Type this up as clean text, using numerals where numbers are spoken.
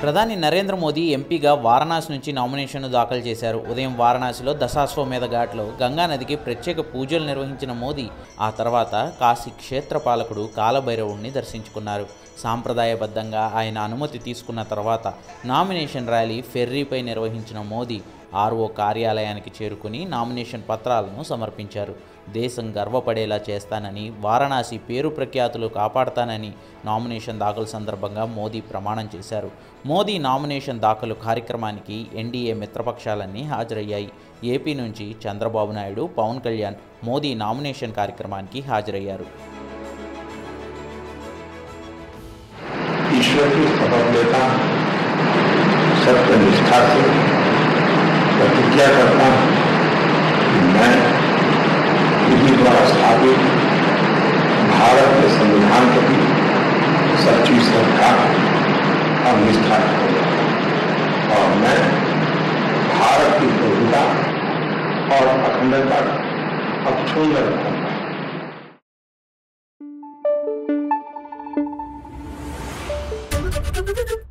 ప్రధాని నరేంద్ర మోదీ ఎంపీగా వారణాసి నుంచి నామినేషన్ను దాఖలు చేశారు. ఉదయం వారణాసిలో దశాశ్వమేధ ఘాట్లో గంగానదికి ప్రత్యేక పూజలు నిర్వహించిన మోదీ ఆ తర్వాత కాశీ క్షేత్రపాలకుడు కాలభైరవుణ్ణి దర్శించుకున్నారు. సాంప్రదాయబద్ధంగా ఆయన అనుమతి తీసుకున్న తర్వాత నామినేషన్ ర్యాలీ ఫెర్రీపై నిర్వహించిన మోదీ ఆర్ఓ కార్యాలయానికి చేరుకుని నామినేషన్ పత్రాలను సమర్పించారు. దేశం గర్వపడేలా చేస్తానని, వారణాసి పేరు ప్రఖ్యాతులు కాపాడతానని నామినేషన్ దాఖలు సందర్భంగా మోదీ ప్రమాణం చేశారు. మోదీ నామినేషన్ దాఖలు కార్యక్రమానికి ఎన్డీఏ మిత్రపక్షాలన్నీ హాజరయ్యాయి. ఏపీ నుంచి చంద్రబాబు నాయుడు, పవన్ కళ్యాణ్ మోదీ నామినేషన్ కార్యక్రమానికి హాజరయ్యారు. ईश्वर की शपथ लेता हूं, सत्य निष्ठा से प्रतिज्ञा करता हूं कि मैं विधि द्वारा स्थापित भारत के संविधान के प्रति सच्ची श्रद्धा और निष्ठा करूंगा और मैं भारत की प्रभुता और अखंडता अक्षुण्ण रखूंगा।